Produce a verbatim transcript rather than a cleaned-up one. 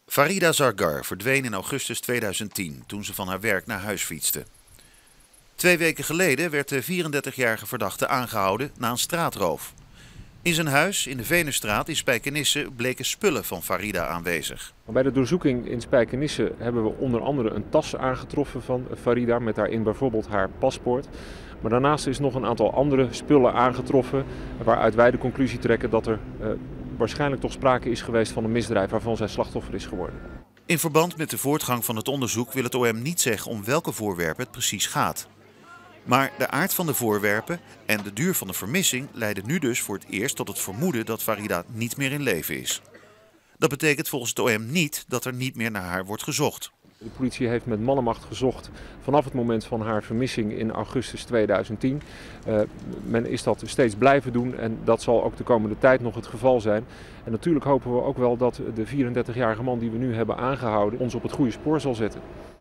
Farida Zargar verdween in augustus tweeduizend tien toen ze van haar werk naar huis fietste. Twee weken geleden werd de vierendertigjarige verdachte aangehouden na een straatroof. In zijn huis in de Venusstraat in Spijkenisse bleken spullen van Farida aanwezig. Bij de doorzoeking in Spijkenisse hebben we onder andere een tas aangetroffen van Farida met daarin bijvoorbeeld haar paspoort. Maar daarnaast is nog een aantal andere spullen aangetroffen waaruit wij de conclusie trekken dat er uh, waarschijnlijk toch sprake is geweest van een misdrijf waarvan zij slachtoffer is geworden. In verband met de voortgang van het onderzoek wil het O M niet zeggen om welke voorwerpen het precies gaat. Maar de aard van de voorwerpen en de duur van de vermissing leiden nu dus voor het eerst tot het vermoeden dat Farida niet meer in leven is. Dat betekent volgens het O M niet dat er niet meer naar haar wordt gezocht. De politie heeft met mannenmacht gezocht vanaf het moment van haar vermissing in augustus tweeduizend tien. Uh, men is dat steeds blijven doen en dat zal ook de komende tijd nog het geval zijn. En natuurlijk hopen we ook wel dat de vierendertigjarige man die we nu hebben aangehouden ons op het goede spoor zal zetten.